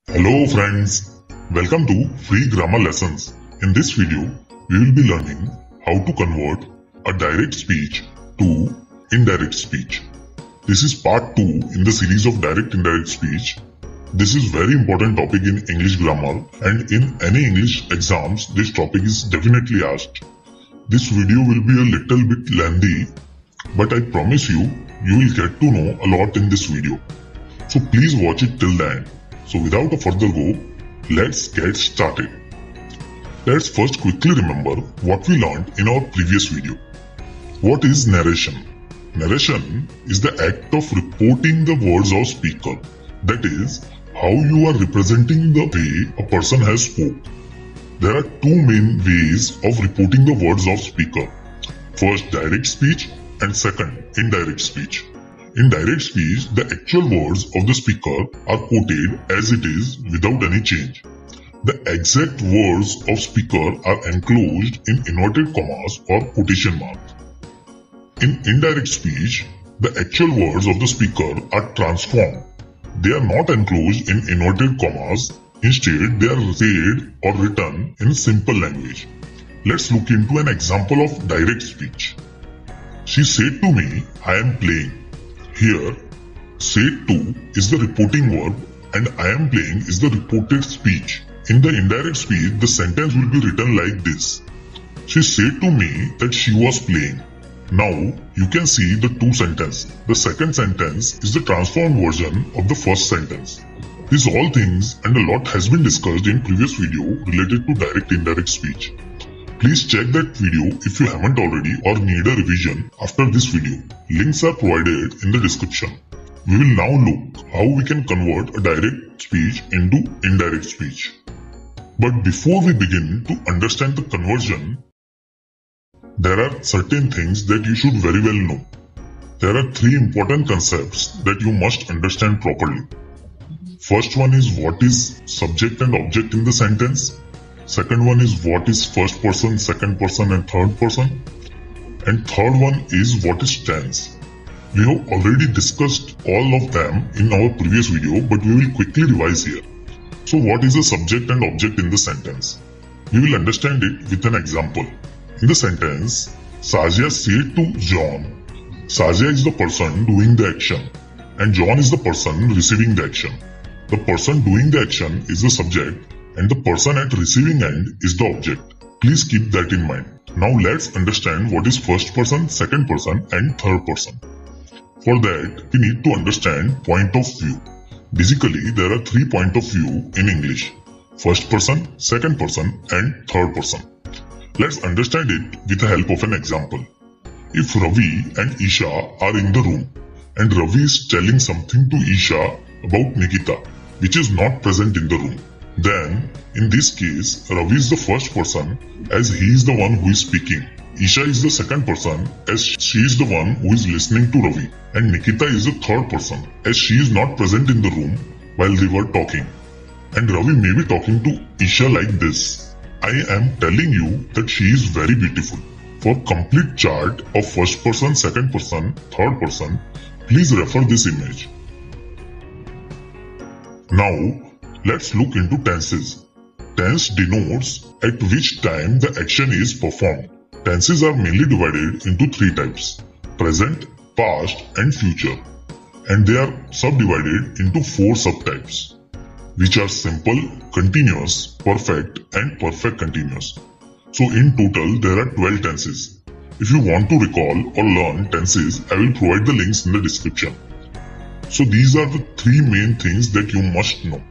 Hello friends, welcome to Free Grammar Lessons. In this video, we will be learning how to convert a direct speech to indirect speech. This is part 2 in the series of direct-indirect speech. This is very important topic in English grammar, and in any English exams this topic is definitely asked. This video will be a little bit lengthy, but I promise you will get to know a lot in this video. So please watch it till the end. So without a further go, let's get started. Let's first quickly remember what we learned in our previous video. What is narration? Narration is the act of reporting the words of speaker. That is, how you are representing the way a person has spoke. There are two main ways of reporting the words of speaker. First, direct speech, and second, indirect speech. In direct speech, the actual words of the speaker are quoted as it is without any change. The exact words of speaker are enclosed in inverted commas or quotation marks. In indirect speech, the actual words of the speaker are transformed. They are not enclosed in inverted commas. Instead, they are said or written in simple language. Let's look into an example of direct speech. She said to me, I am playing. Here, said to is the reporting verb and I am playing is the reported speech. In the indirect speech, the sentence will be written like this. She said to me that she was playing. Now, you can see the two sentences. The second sentence is the transformed version of the first sentence. These all things and a lot has been discussed in previous video related to direct-indirect speech. Please check that video if you haven't already or need a revision after this video. Links are provided in the description. We will now look how we can convert a direct speech into indirect speech. But before we begin to understand the conversion, there are certain things that you should very well know. There are three important concepts that you must understand properly. First one is what is subject and object in the sentence. Second one is what is first person, second person and third person. And third one is what is tense. We have already discussed all of them in our previous video, but we will quickly revise here. So what is a subject and object in the sentence? We will understand it with an example. In the sentence, Sajia said to John. Sajia is the person doing the action and John is the person receiving the action. The person doing the action is the subject and the person at receiving end is the object. Please keep that in mind. Now let's understand what is first person, second person and third person. For that, we need to understand point of view. Basically, there are 3 points of view in English. First person, second person and third person. Let's understand it with the help of an example. If Ravi and Isha are in the room and Ravi is telling something to Isha about Nikita, which is not present in the room, then, in this case, Ravi is the first person as he is the one who is speaking. Isha is the second person as she is the one who is listening to Ravi. And Nikita is the third person as she is not present in the room while they were talking. And Ravi may be talking to Isha like this. I am telling you that she is very beautiful. For complete chart of first person, second person, third person, please refer this image. Now, let's look into tenses. Tense denotes at which time the action is performed. Tenses are mainly divided into 3 types: present, past and future. And they are subdivided into 4 subtypes, which are simple, continuous, perfect and perfect continuous. So in total there are 12 tenses. If you want to recall or learn tenses, I will provide the links in the description. So these are the 3 main things that you must know.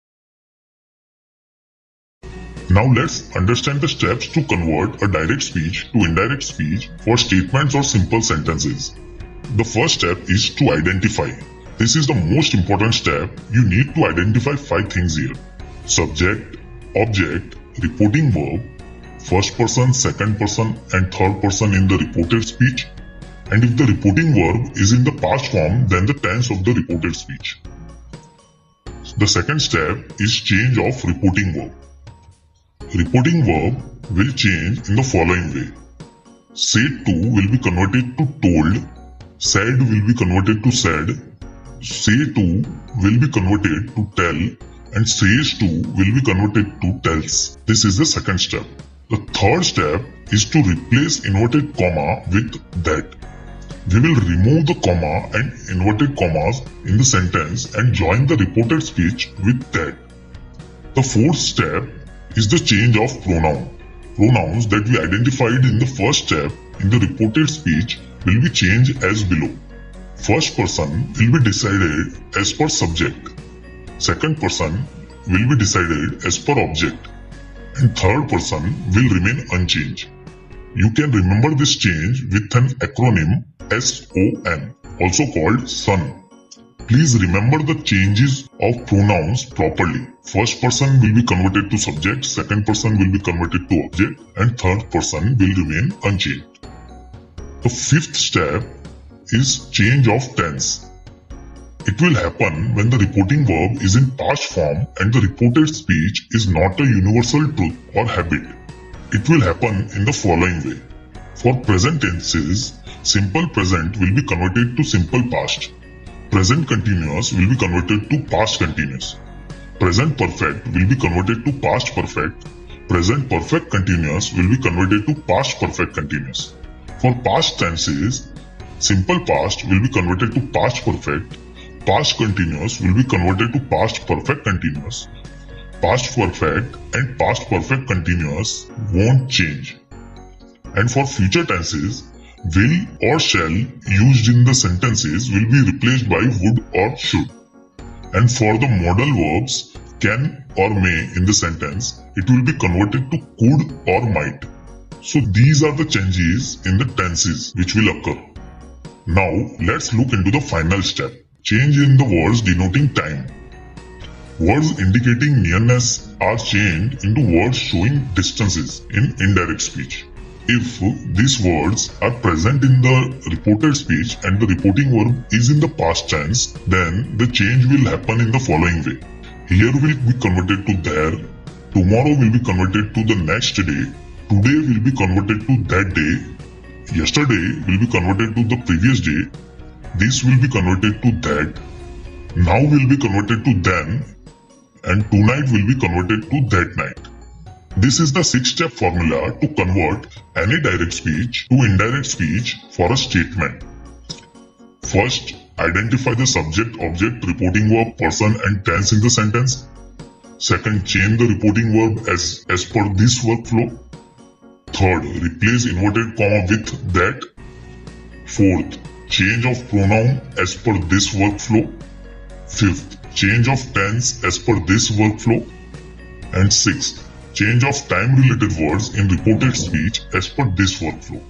Now let's understand the steps to convert a direct speech to indirect speech for statements or simple sentences. The first step is to identify. This is the most important step. You need to identify 5 things here: subject, object, reporting verb, first person, second person and third person in the reported speech. And if the reporting verb is in the past form, then the tense of the reported speech. The second step is change of reporting verb. Reporting verb will change in the following way. Said to will be converted to told, said will be converted to said, say to will be converted to tell and says to will be converted to tells. This is the second step. The third step is to replace inverted comma with that. We will remove the comma and inverted commas in the sentence and join the reported speech with that. The fourth step is the change of pronoun. Pronouns that we identified in the first step in the reported speech will be changed as below. First person will be decided as per subject. Second person will be decided as per object. And third person will remain unchanged. You can remember this change with an acronym SON, also called SON. Please remember the changes of pronouns properly. First person will be converted to subject, second person will be converted to object, and third person will remain unchanged. The fifth step is change of tense. It will happen when the reporting verb is in past form and the reported speech is not a universal truth or habit. It will happen in the following way. For present tenses, simple present will be converted to simple past. Present continuous will be converted to past continuous. Present perfect will be converted to past perfect. Present perfect continuous will be converted to past perfect continuous. For past tenses, simple past will be converted to past perfect. Past continuous will be converted to past perfect continuous. Past perfect and past perfect continuous won't change. And for future tenses, will or shall used in the sentences will be replaced by would or should. And for the modal verbs can or may in the sentence, it will be converted to could or might. So these are the changes in the tenses which will occur. Now let's look into the final step. Change in the words denoting time. Words indicating nearness are changed into words showing distances in indirect speech. If these words are present in the reported speech and the reporting verb is in the past tense, then the change will happen in the following way. Here will be converted to there, tomorrow will be converted to the next day, today will be converted to that day, yesterday will be converted to the previous day, this will be converted to that, now will be converted to then, and tonight will be converted to that night. This is the 6-step formula to convert any direct speech to indirect speech for a statement. First, identify the subject, object, reporting verb, person and tense in the sentence. Second, change the reporting verb as per this workflow. Third, replace inverted comma with that. Fourth, change of pronoun as per this workflow. Fifth, change of tense as per this workflow. And sixth, change of time-related words in reported speech as per this workflow.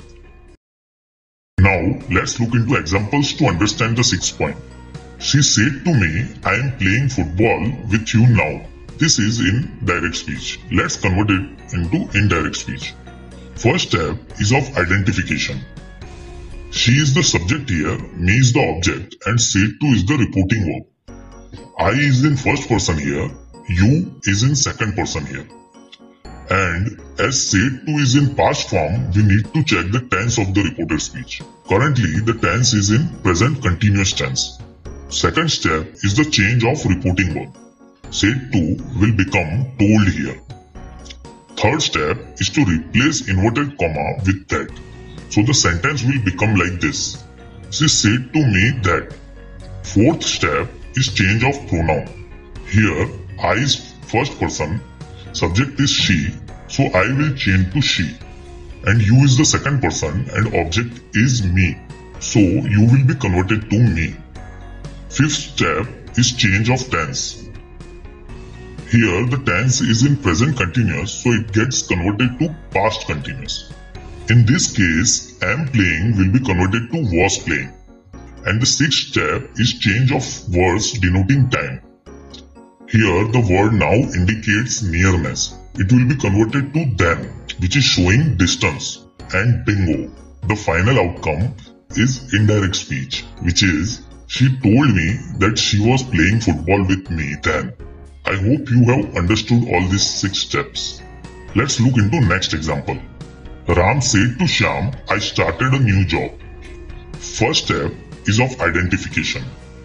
Now, let's look into examples to understand the 6th point. She said to me, I am playing football with you now. This is in direct speech. Let's convert it into indirect speech. First step is of identification. She is the subject here, me is the object, and said to is the reporting verb. I is in first person here, you is in second person here. And as said to is in past form, we need to check the tense of the reported speech. Currently, the tense is in present continuous tense. Second step is the change of reporting verb. Said to will become told here. Third step is to replace inverted comma with that. So the sentence will become like this. She said to me that. Fourth step is change of pronoun. Here, I is first person, subject is she, so I will change to she. And you is the second person and object is me, so you will be converted to me. Fifth step is change of tense. Here the tense is in present continuous, so it gets converted to past continuous. In this case, am playing will be converted to was playing. And the sixth step is change of words denoting time. Here the word now indicates nearness. It will be converted to then, which is showing distance. And bingo, the final outcome is indirect speech, which is she told me that she was playing football with me then. I hope you have understood all these 6 steps. Let's look into next example. Ram said to Shyam, I started a new job. First step is of identification.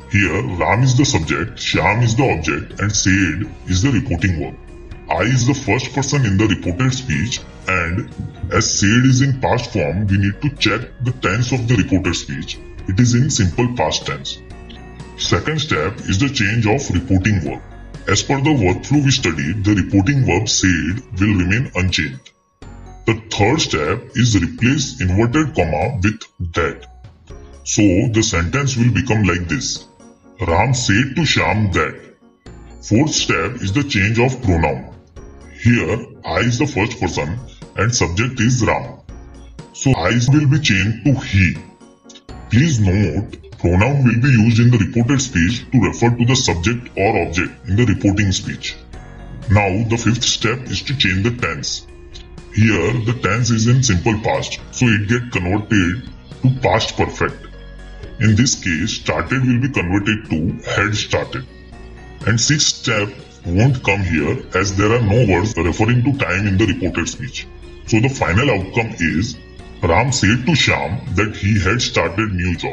Here, Ram is the subject, Shyam is the object, and Said is the reporting verb. I is the first person in the reported speech, and as Said is in past form, we need to check the tense of the reported speech. It is in simple past tense. Second step is the change of reporting verb. As per the workflow we studied, the reporting verb said will remain unchanged. The third step is replace inverted comma with that. So the sentence will become like this. Ram said to Shyam that. Fourth step is the change of pronoun. Here, I is the first person and subject is Ram. So I will be changed to he. Please note, pronoun will be used in the reported speech to refer to the subject or object in the reporting speech. Now the fifth step is to change the tense. Here the tense is in simple past, so it gets converted to past perfect. In this case, started will be converted to had started. And sixth step won't come here as there are no words referring to time in the reported speech. So the final outcome is Ram said to Shyam that he had started new job.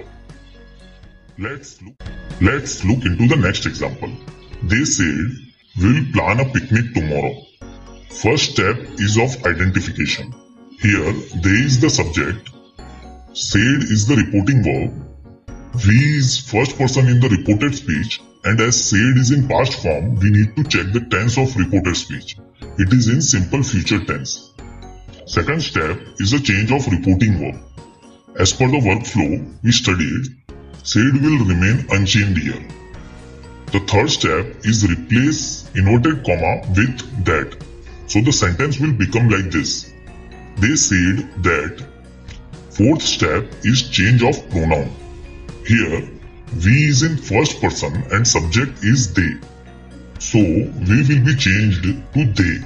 Let's look into the next example. They said, we'll plan a picnic tomorrow. First step is of identification. Here, they is the subject, said is the reporting verb, we is first person in the reported speech, and as said is in past form, we need to check the tense of reported speech. It is in simple future tense. Second step is a change of reporting verb. As per the workflow we studied, said will remain unchanged here. The third step is replace inverted comma with that. So the sentence will become like this. They said that. Fourth step is change of pronoun. Here, we is in first person and subject is they. So we will be changed to they.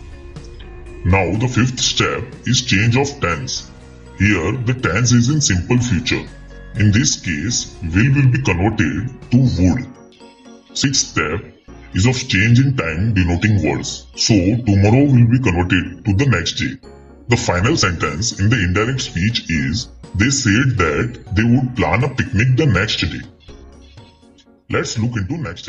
Now the fifth step is change of tense. Here the tense is in simple future. In this case, will be converted to would. Sixth step is of change in time denoting words. So tomorrow will be converted to the next day. The final sentence in the indirect speech is they said that they would plan a picnic the next day. Let's look into next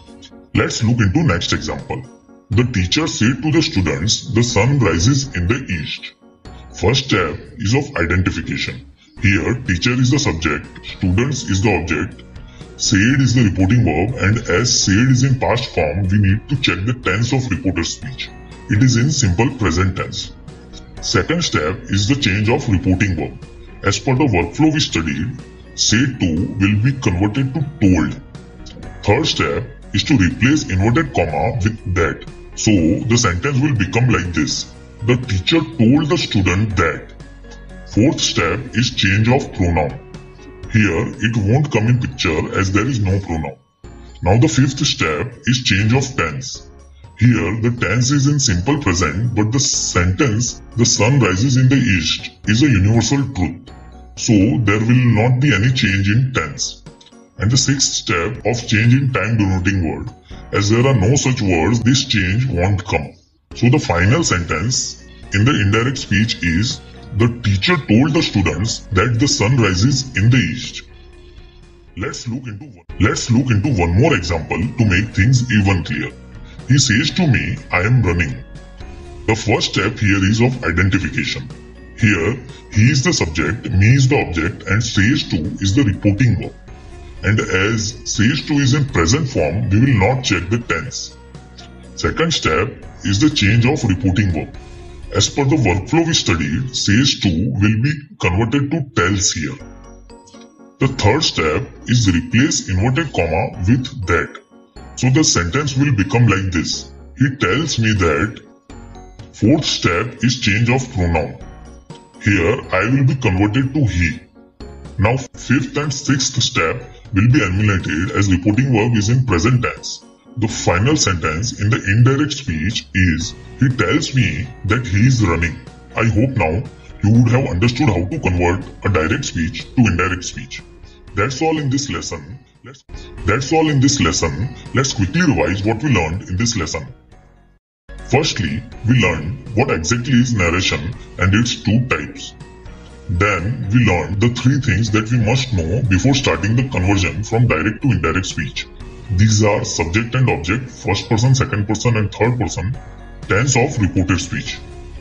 example. The teacher said to the students, the sun rises in the east. First step is of identification. Here, teacher is the subject, students is the object, said is the reporting verb, and as said is in past form, we need to check the tense of reported speech. It is in simple present tense. Second step is the change of reporting verb. As per the workflow we studied, said to will be converted to told. Third step is to replace inverted comma with that. So the sentence will become like this. The teacher told the student that. Fourth step is change of pronoun. Here it won't come in picture as there is no pronoun. Now the fifth step is change of tense. Here the tense is in simple present, but the sentence the sun rises in the east is a universal truth. So there will not be any change in tense. And the sixth step of change in time denoting word. As there are no such words, this change won't come. So the final sentence in the indirect speech is the teacher told the students that the sun rises in the east. Let's look into one more example to make things even clear. He says to me, I am running. The first step here is of identification. Here, he is the subject, me is the object, and says to is the reporting verb. And as says to is in present form, we will not check the tense. Second step is the change of reporting verb. As per the workflow we studied, says to will be converted to tells here. The third step is replace inverted comma with that. So the sentence will become like this. He tells me that. Fourth step is change of pronoun. Here I will be converted to he. Now fifth and sixth step will be eliminated as reporting verb is in present tense. The final sentence in the indirect speech is he tells me that he is running. I hope now you would have understood how to convert a direct speech to indirect speech. That's all in this lesson. Let's quickly revise what we learned in this lesson. Firstly, we learned what exactly is narration and its two types. Then we learned the three things that we must know before starting the conversion from direct to indirect speech. These are subject and object, first person, second person and third person, tense of reported speech.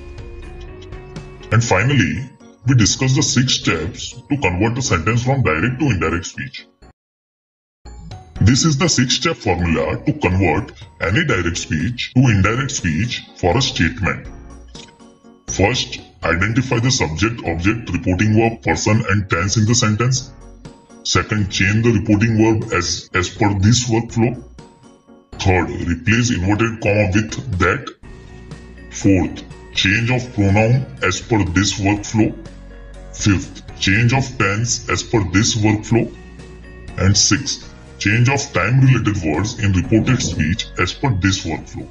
And finally, we discussed the 6 steps to convert a sentence from direct to indirect speech. This is the 6-step formula to convert any direct speech to indirect speech for a statement. First, identify the subject, object, reporting verb, person and tense in the sentence. Second, change the reporting verb as per this workflow. Third, replace inverted comma with that. Fourth, change of pronoun as per this workflow. Fifth, change of tense as per this workflow. And sixth, change of time-related words in reported speech as per this workflow.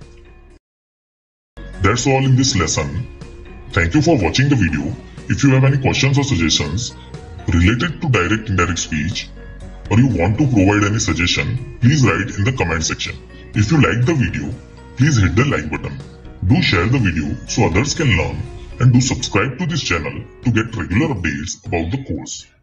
That's all in this lesson. Thank you for watching the video. If you have any questions or suggestions related to direct-indirect speech, or you want to provide any suggestion, please write in the comment section. If you liked the video, please hit the like button. Do share the video so others can learn, and do subscribe to this channel to get regular updates about the course.